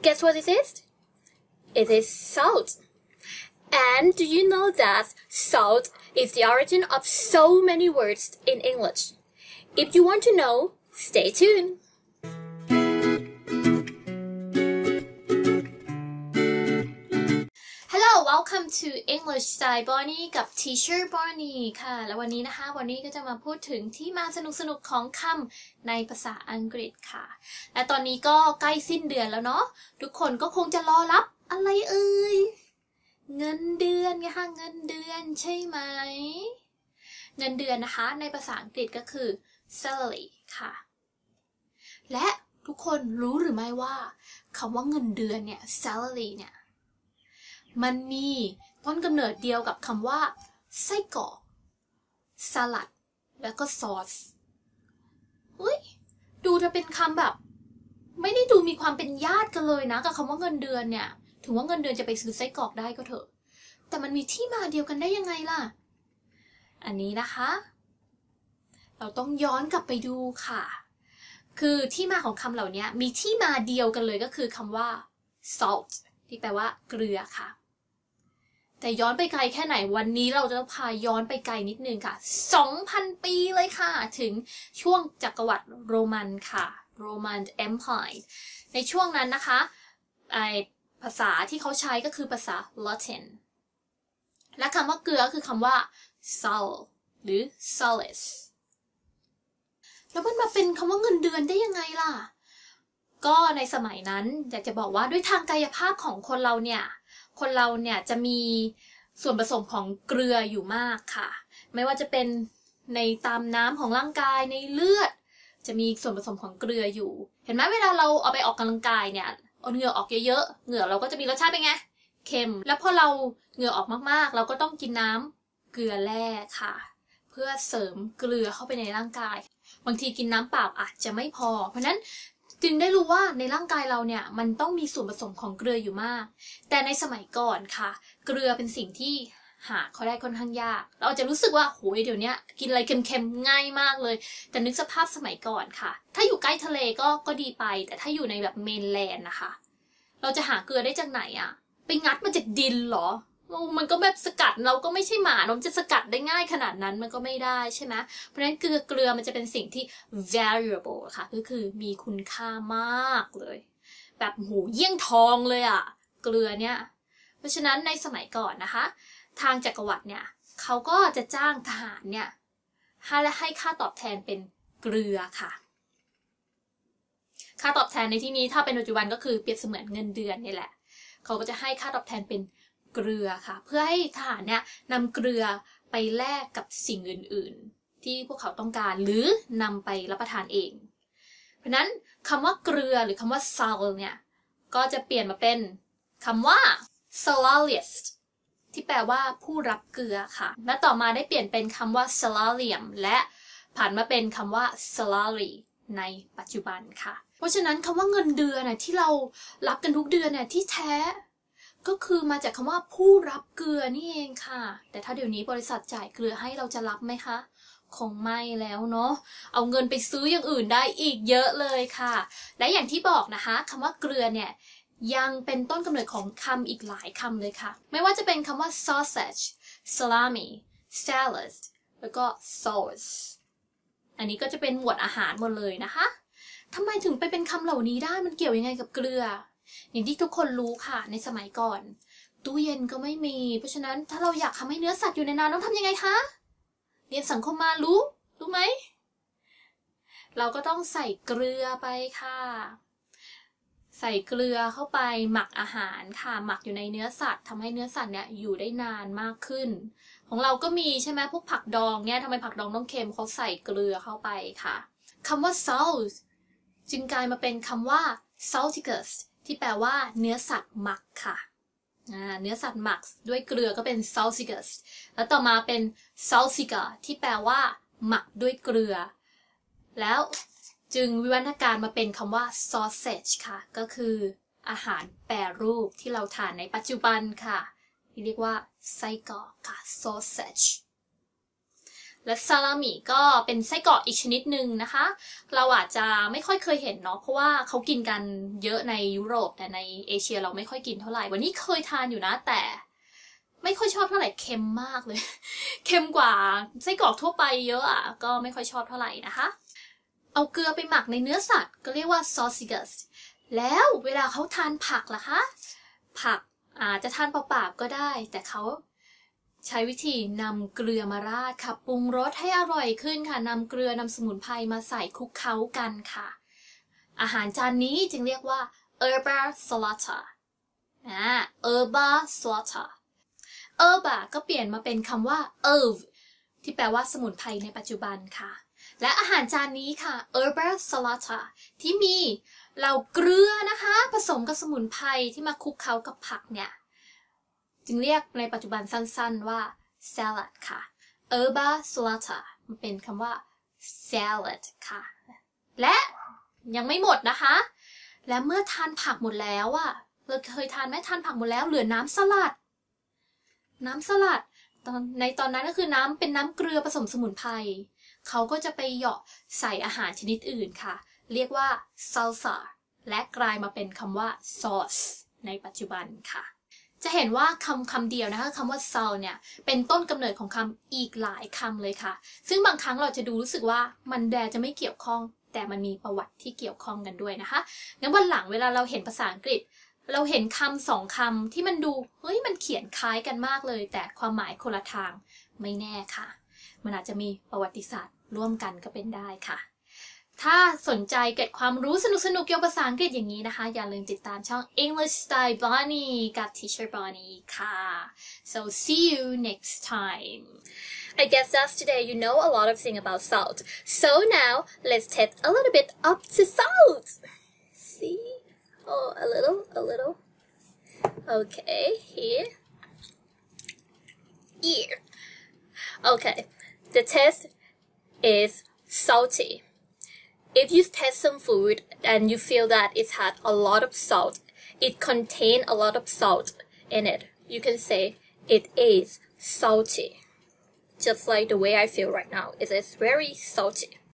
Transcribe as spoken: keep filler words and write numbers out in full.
guess what this is? It is salt. And do you know that salt is the origin of so many words in English? If you want to know, stay tuned. Hello, welcome to English Style Bonnie กับ Teacher Bonnie ค่ะแล้ววันนี้นะคะวันนี้ก็จะมาพูดถึงที่มาสนุกๆของคำในภาษาอังกฤษค่ะและตอนนี้ก็ใกล้สิ้นเดือนแล้วเนาะทุกคนก็คงจะรอรับอะไรเอ่ยเงินเดือนไงคะเงินเดือนใช่ไหมเงินเดือนนะคะในภาษาอังกฤษก็คือ salary ค่ะและทุกคนรู้หรือไม่ว่าคำว่าเงินเดือนเนี่ย salary เนี่ยมันมีต้นกำเนิดเดียวกับคำว่าไส้กรอกสลัดแล้วก็ซอสอุ้ยดูจะเป็นคำแบบไม่ได้ดูมีความเป็นญาติกันเลยนะกับคำว่าเงินเดือนเนี่ยถึงว่าเงินเดือนจะไปซื้อไส้กรอกได้ก็เถอะแต่มันมีที่มาเดียวกันได้ยังไงล่ะอันนี้นะคะเราต้องย้อนกลับไปดูค่ะคือที่มาของคำเหล่านี้มีที่มาเดียวกันเลยก็คือคำว่า salt ที่แปลว่าเกลือค่ะแต่ย้อนไปไกลแค่ไหนวันนี้เราจะพาย้อนไปไกลนิดนึงค่ะ สองพัน ปีเลยค่ะถึงช่วงจักรวรรดิโรมันค่ะ Roman Empire ในช่วงนั้นนะคะไอภาษาที่เขาใช้ก็คือภาษา Latin และคำว่าเกลือคือคำว่า sal หรือ salis แล้วมันมาเป็นคำว่าเงินเดือนได้ยังไงล่ะก็ในสมัยนั้นอยากจะบอกว่าด้วยทางกายภาพของคนเราเนี่ยคนเราเนี่ยจะมีส่วนผสมของเกลืออยู่มากค่ะไม่ว่าจะเป็นในตามน้ำของร่างกายในเลือดจะมีส่วนผสมของเกลืออยู่เห็นไหมเวลาเราเอาไปออกกำลังกายเนี่ยเอาเหงื่อออกเยอะๆเหงื่อเราก็จะมีรสชาติเป็นไงเค็มแล้วพอเราเหงื่อออกมากๆเราก็ต้องกินน้ำเกลือแร่ค่ะเพื่อเสริมเกลือเข้าไปในร่างกายบางทีกินน้ำเปล่าอาจจะไม่พอเพราะนั้นจึงได้รู้ว่าในร่างกายเราเนี่ยมันต้องมีส่วนผสมของเกลืออยู่มากแต่ในสมัยก่อนค่ะเกลือเป็นสิ่งที่หาเขาได้ค่อนข้างยากเราจะรู้สึกว่าโหยเดี๋ยวนี้กินอะไรเค็มๆง่ายมากเลยแต่นึกสภาพสมัยก่อนค่ะถ้าอยู่ใกล้ทะเลก็ก็ดีไปแต่ถ้าอยู่ในแบบเมนแลนด์นะคะเราจะหาเกลือได้จากไหนอะไปงัดมาจากดินเหรอมันก็แบบสกัดเราก็ไม่ใช่หมาเราจะสกัดได้ง่ายขนาดนั้นมันก็ไม่ได้ใช่ไหมเพราะฉะนั้นเกลือเกลือมันจะเป็นสิ่งที่ valuable ค่ะก็คือมีคุณค่ามากเลยแบบโหเยี่ยงทองเลยอะเกลือเนี่ยเพราะฉะนั้นในสมัยก่อนนะคะทางจักรวรรดิเนี่ยเขาก็จะจ้างทหารเนี่ยให้และให้ค่าตอบแทนเป็นเกลือค่ะค่าตอบแทนในที่นี้ถ้าเป็นปัจจุบันก็คือเปรียบเสมือนเงินเดือนนี่แหละเขาก็จะให้ค่าตอบแทนเป็นเกลือค่ะเพื่อให้ทหารเนี่ยนำเกลือไปแลกกับสิ่งอื่นๆที่พวกเขาต้องการหรือนำไปรับประทานเองเพราะนั้นคำว่าเกลือหรือคำว่า sal เนี่ยก็จะเปลี่ยนมาเป็นคำว่า salariist ที่แปลว่าผู้รับเกลือค่ะและต่อมาได้เปลี่ยนเป็นคำว่า salarium และผ่านมาเป็นคำว่า salary ในปัจจุบันค่ะเพราะฉะนั้นคำว่าเงินเดือนน่ะที่เรารับกันทุกเดือนน่ะที่แท้ก็คือมาจากคำว่าผู้รับเกลือนี่เองค่ะแต่ถ้าเดี๋ยวนี้บริษัทจ่ายเกลือให้เราจะรับไหมคะคงไม่แล้วเนาะเอาเงินไปซื้ออย่างอื่นได้อีกเยอะเลยค่ะและอย่างที่บอกนะคะคำว่าเกลือเนี่ยยังเป็นต้นกำเนิดของคำอีกหลายคำเลยค่ะไม่ว่าจะเป็นคำว่า sausage salami salad แล้วก็ sauce อันนี้ก็จะเป็นหมวดอาหารหมดเลยนะคะทำไมถึงไปเป็นคำเหล่านี้ได้มันเกี่ยวยังไงกับเกลืออย่างที่ทุกคนรู้ค่ะในสมัยก่อนตู้เย็นก็ไม่มีเพราะฉะนั้นถ้าเราอยากทำให้เนื้อสัตว์อยู่ในนานต้องทำยังไงคะเรียนสังคมมารู้รู้ไหมเราก็ต้องใส่เกลือไปค่ะใส่เกลือเข้าไปหมักอาหารค่ะหมักอยู่ในเนื้อสัตว์ทำให้เนื้อสัตว์เนี่ยอยู่ได้นานมากขึ้นของเราก็มีใช่ไหมพวกผักดองเนี่ยทำไมผักดองต้องเค็มเขาใส่เกลือเข้าไปค่ะคำว่า salt จึงกลายมาเป็นคำว่า salticusที่แปลว่าเนื้อสัตว์หมักค่ะเนื้อสัตว์หมักด้วยเกลือก็เป็น salsicus แล้วต่อมาเป็น salsica ที่แปลว่าหมักด้วยเกลือแล้วจึงวิวัฒนาการมาเป็นคำว่า sausage ค่ะก็คืออาหารแปรรูปที่เราทานในปัจจุบันค่ะที่เรียกว่าไส้กรอกค่ะ sausage และซาลามิก็เป็นไส้กรอกอีกชนิดหนึ่งนะคะเราอาจจะไม่ค่อยเคยเห็นเนาะเพราะว่าเขากินกันเยอะในยุโรปแต่ในเอเชียเราไม่ค่อยกินเท่าไหร่วันนี้เคยทานอยู่นะแต่ไม่ค่อยชอบเท่าไหร่เค็มมากเลยเค็มกว่าไส้กรอกทั่วไปเยอะอ่ะก็ไม่ค่อยชอบเท่าไหร่นะคะเอาเกลือไปหมักในเนื้อสัตว์ก็เรียกว่า sausages แล้วเวลาเขาทานผักล่ะคะผักอาจจะทานเปล่าๆก็ได้แต่เขาใช้วิธีนำเกลือมาราดค่ะปรุงรสให้อร่อยขึ้นค่ะนำเกลือนำสมุนไพรมาใส่คลุกเคล้ากันค่ะอาหารจานนี้จึงเรียกว่า herba salata อ่า herba salata herba ก็เปลี่ยนมาเป็นคำว่า herb ที่แปลว่าสมุนไพรในปัจจุบันค่ะและอาหารจานนี้ค่ะ herba salata ที่มีเหล่าเกลือนะคะผสมกับสมุนไพรที่มาคลุกเคล้ากับผักเนี่ยจึงเรียกในปัจจุบันสั้นๆว่า salad ค่ะ herba salata มันเป็นคำว่า salad ค่ะและยังไม่หมดนะคะและเมื่อทานผักหมดแล้วอะเราเคยทานไหมทานผักหมดแล้วเหลือน้ำสลัดน้ำสลัดตอนในตอนนั้นก็คือน้ำเป็นน้ำเกลือผสมสมุนไพรเขาก็จะไปเหยาะใส่อาหารชนิดอื่นค่ะเรียกว่า salsa และกลายมาเป็นคำว่า sauce ในปัจจุบันค่ะจะเห็นว่าคำคำเดียวนะคะคำว่า sal เนี่ยเป็นต้นกำเนิดของคำอีกหลายคำเลยค่ะซึ่งบางครั้งเราจะดูรู้สึกว่ามันแดจะไม่เกี่ยวข้องแต่มันมีประวัติที่เกี่ยวข้องกันด้วยนะคะงั้นวันหลังเวลาเราเห็นภาษาอังกฤษเราเห็นคำสองคำที่มันดูเฮ้ยมันเขียนคล้ายกันมากเลยแต่ความหมายคนละทางไม่แน่ค่ะมันอาจจะมีประวัติศาสตร์ร่วมกันก็เป็นได้ค่ะถ้าสนใจเก็บความรู้สนุกๆเกี่ยวกับภาษาอังกฤษอย่างนี้นะคะอย่าลืมติดตามช่อง English Style Bonnie กับ Teacher Bonnie ค่ะ so see you next time I guess that's today you know a lot of things about salt so now let's take a little bit up to salt see oh a little a little okay here here okay the taste is salty If you taste some food and you feel that it had a lot of salt, it contained a lot of salt in it, you can say it is salty. Just like the way I feel right now, it is very salty.